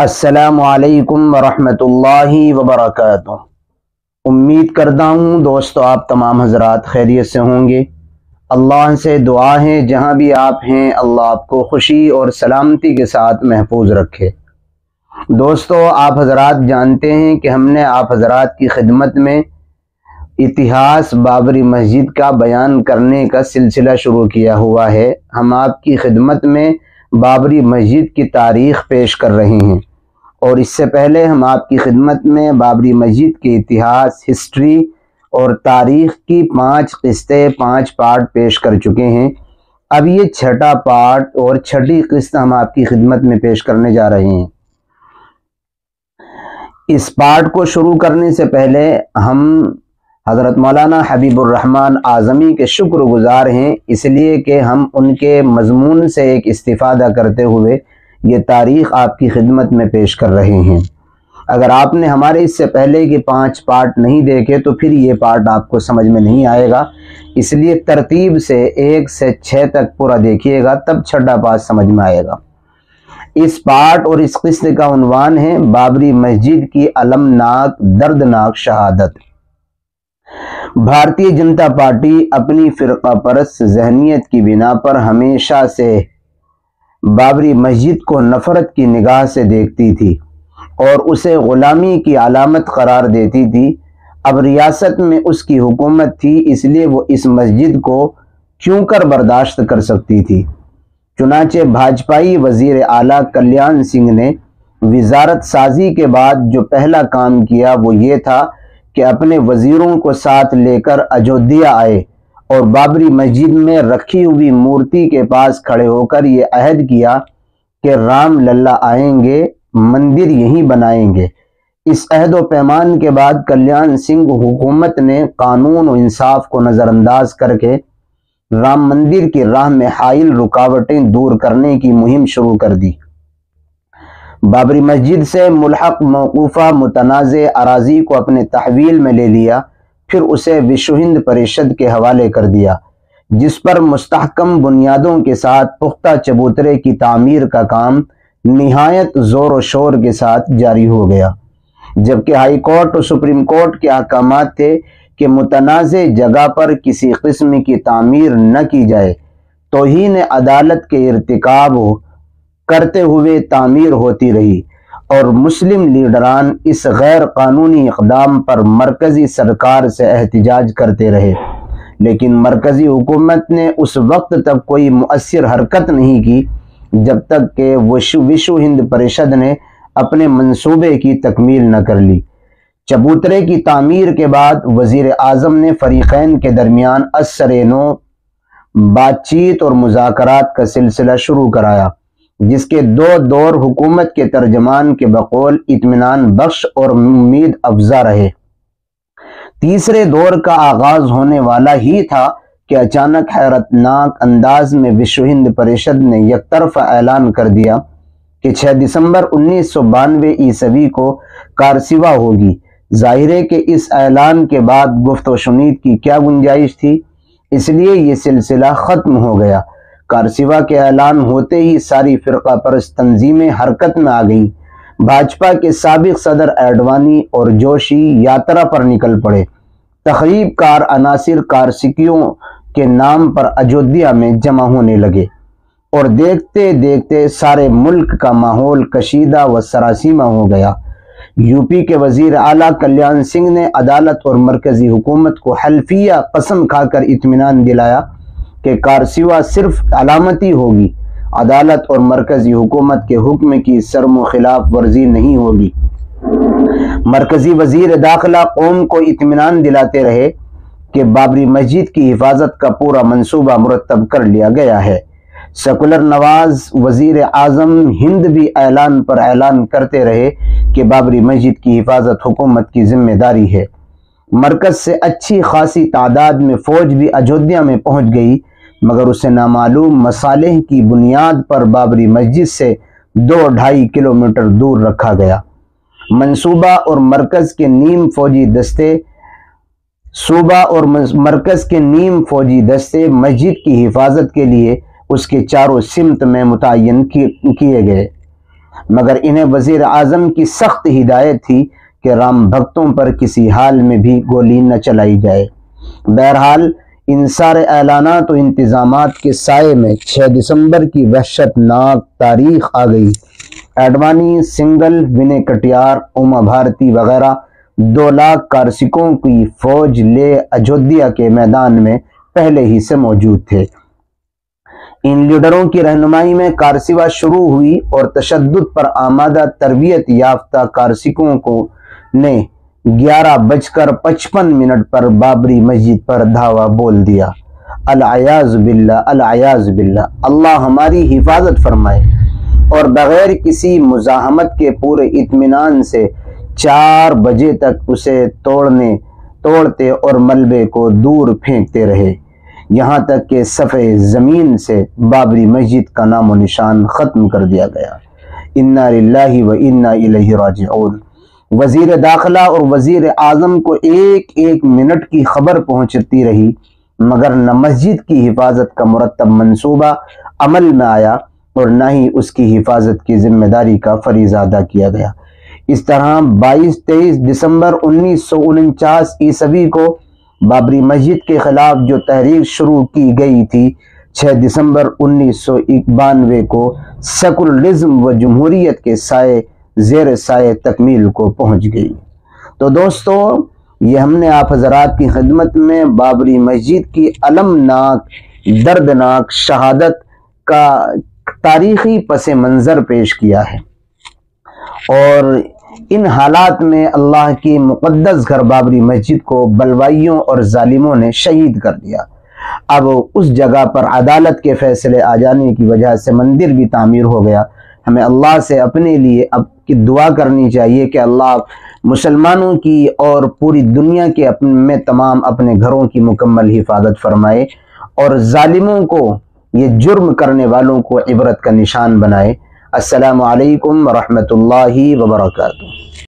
السلام علیکم ورحمۃ اللہ وبرکاتہ۔ امید کرتا ہوں دوستو آپ تمام حضرات خیریت سے ہوں گے۔ اللہ سے دعا ہے جہاں بھی آپ ہیں اللہ آپ کو خوشی اور سلامتی کے ساتھ محفوظ رکھے۔ دوستو آپ حضرات جانتے ہیں کہ ہم نے آپ حضرات کی خدمت میں اتہاس بابری مسجد کا بیان کرنے کا سلسلہ شروع کیا ہوا ہے۔ ہم آپ کی خدمت میں بابری مسجد کی تاریخ پیش کر رہے ہیں، اور اس سے پہلے ہم آپ کی خدمت میں بابری مسجد کے اتہاس، ہسٹری اور تاریخ کی 5 قسطیں 5 پارٹ پیش کر چکے ہیں۔ اب یہ 6واں پارٹ اور 6ٹھی قسط ہم آپ کی خدمت میں پیش کرنے جا رہے ہیں۔ اس پارٹ کو شروع کرنے سے پہلے ہم حضرت مولانا حبیب الرحمن اعظمی کے شکر گزار ہیں، اس لیے کہ ہم ان کے مضمون سے ایک استفادہ کرتے ہوئے یہ تاریخ آپ کی خدمت میں پیش کر رہے ہیں۔ اگر آپ نے ہمارے اس سے پہلے کے 5 پارٹ نہیں دیکھے تو پھر یہ پارٹ آپ کو سمجھ میں نہیں آئے گا، اس لیے ترتیب سے 1 سے 6 تک پورا دیکھیے گا، تب 6واں پارٹ سمجھ میں آئے گا۔ اس پارٹ اور اس قسط کا عنوان ہے بابری مسجد کی المناک دردناک شہادت۔ بھارتیہ جنتا پارٹی اپنی فرقہ پرست ذہنیت کی بنا پر ہمیشہ سے بابری مسجد کو نفرت کی نگاہ سے دیکھتی تھی اور اسے غلامی کی علامت قرار دیتی تھی۔ اب ریاست میں اس کی حکومت تھی، اس لیے وہ اس مسجد کو کیوں کر برداشت کر سکتی تھی۔ چنانچہ بھاجپائی وزیر اعلیٰ کلیان سنگھ نے وزارت سازی کے بعد جو پہلا کام کیا وہ یہ تھا کہ اپنے وزیروں کو ساتھ لے کر اجودھیا آئے اور بابری مسجد میں رکھی ہوئی مورتی کے پاس کھڑے ہو کر یہ عہد کیا کہ رام للا آئیں گے، مندر یہیں بنائیں گے۔ اس عہد و پیمان کے بعد کلیان سنگھ حکومت نے قانون و انصاف کو نظر انداز کر کے رام مندر کی راہ میں حائل رکاوٹیں دور کرنے کی مہم شروع کر دی۔ بابری مسجد سے ملحق موقوفہ متنازع اراضی کو اپنے تحویل میں لے لیا، پھر اسے وشو ہند پریشد کے حوالے کر دیا، جس پر مستحکم بنیادوں کے ساتھ پختہ چبوترے کی تعمیر کا کام نہایت زور و شور کے ساتھ جاری ہو گیا، جبکہ ہائی کورٹ اور سپریم کورٹ کے احکامات تھے کہ متنازع جگہ پر کسی قسم کی تعمیر نہ کی جائے۔ توہین عدالت کے ارتکاب کرتے ہوئے تعمیر ہوتی رہی اور مسلم لیڈران اس غیر قانونی اقدام پر مرکزی سرکار سے احتجاج کرتے رہے، لیکن مرکزی حکومت نے اس وقت تک کوئی مؤثر حرکت نہیں کی جب تک کہ وشو ہند پریشد نے اپنے منصوبے کی تکمیل نہ کر لی۔ چبوترے کی تعمیر کے بعد وزیر اعظم نے فریقین کے درمیان ازسرِ نو بات چیت اور مذاکرات کا سلسلہ شروع کرایا، جس کے 2 دور حکومت کے ترجمان کے بقول اطمینان بخش اور امید افزا رہے۔ تیسرے دور کا آغاز ہونے والا ہی تھا کہ اچانک حیرت ناک انداز میں وشو ہند پریشد نے یک طرفہ اعلان کر دیا کہ 6 دسمبر 1992 عیسوی کو کارسیوا ہوگی۔ ظاہر ہے کہ اس اعلان کے بعد گفت و شنید کی کیا گنجائش تھی، اس لیے یہ سلسلہ ختم ہو گیا۔ کارسیوا کے اعلان ہوتے ہی ساری فرقہ پرست تنظیمیں حرکت میں آ گئیں۔ بھاجپا کے سابق صدر اڈوانی اور جوشی یاترا پر نکل پڑے۔ تخریب کار عناصر کارسکیوں کے نام پر اجودھیا میں جمع ہونے لگے اور دیکھتے دیکھتے سارے ملک کا ماحول کشیدہ و سراسیمہ ہو گیا۔ یوپی کے وزیر اعلیٰ کلیان سنگھ نے عدالت اور مرکزی حکومت کو حلفیہ قسم کھا کر اطمینان دلایا کہ کارسیوا صرف علامتی ہوگی، عدالت اور مرکزی حکومت کے حکم کی سرم و خلاف ورزی نہیں ہوگی۔ مرکزی وزیر داخلہ قوم کو اطمینان دلاتے رہے کہ بابری مسجد کی حفاظت کا پورا منصوبہ مرتب کر لیا گیا ہے۔ سیکولر نواز وزیر اعظم ہند بھی اعلان پر اعلان کرتے رہے کہ بابری مسجد کی حفاظت حکومت کی ذمہ داری ہے۔ مرکز سے اچھی خاصی تعداد میں فوج بھی اجودھیا میں پہنچ گئی، مگر اسے نامعلوم مصالح کی بنیاد پر بابری مسجد سے 2-2.5 کلومیٹر دور رکھا گیا۔ منصوبہ اور مرکز کے نیم فوجی دستے مسجد کی حفاظت کے لیے اس کے چاروں سمت میں متعین کیے گئے۔ مگر انہیں وزیر اعظم کی سخت ہدایت تھی کہ رام بھکتوں پر کسی حال میں بھی گولی نہ چلائی جائے۔ بہرحال ان سارے اعلانات و انتظامات کے سائے میں 6 دسمبر کی وحشت ناک تاریخ آ گئی۔ اڈوانی، سنگل، ونے کٹیار، اوما بھارتی وغیرہ 2 لاکھ کارسکوں کی فوج لے اجودھیا کے میدان میں پہلے ہی سے موجود تھے۔ ان لیڈروں کی رہنمائی میں کارسوا شروع ہوئی اور تشدد پر آمادہ تربیت یافتہ کارسکوں کو نے 11:55 پر بابری مسجد پر دھاوا بول دیا۔ العیاذ باللہ، العیاذ باللہ، اللہ ہماری حفاظت فرمائے۔ اور بغیر کسی مزاحمت کے پورے اطمینان سے 4 بجے تک اسے توڑتے اور ملبے کو دور پھینکتے رہے، یہاں تک کہ صفحہ زمین سے بابری مسجد کا نام و نشان ختم کر دیا گیا۔ انا للہ و انا الیہ راجعون۔ وزیر داخلہ اور وزیر اعظم کو ایک ایک منٹ کی خبر پہنچتی رہی، مگر نہ مسجد کی حفاظت کا مرتب منصوبہ عمل میں آیا اور نہ ہی اس کی حفاظت کی ذمہ داری کا فریضہ ادا کیا گیا۔ اس طرح 22-23 دسمبر 1949 عیسوی کو بابری مسجد کے خلاف جو تحریک شروع کی گئی تھی، 6 دسمبر 1991 کو سیکولرزم و جمہوریت کے زیر سائے تکمیل کو پہنچ گئی۔ تو دوستو، یہ ہم نے آپ حضرات کی خدمت میں بابری مسجد کی المناک، دردناک شہادت کا تاریخی پس منظر پیش کیا ہے، اور ان حالات میں اللہ کی مقدس گھر بابری مسجد کو بلوائیوں اور ظالموں نے شہید کر دیا۔ اب اس جگہ پر عدالت کے فیصلے آ جانے کی وجہ سے مندر بھی تعمیر ہو گیا۔ ہمیں اللہ سے اپنے لیے اب کی دعا کرنی چاہیے کہ اللہ مسلمانوں کی اور پوری دنیا کے میں تمام اپنے گھروں کی مکمل حفاظت فرمائے، اور ظالموں کو، یہ جرم کرنے والوں کو عبرت کا نشان بنائے۔ السلام علیکم ورحمۃ اللہ وبرکاتہ۔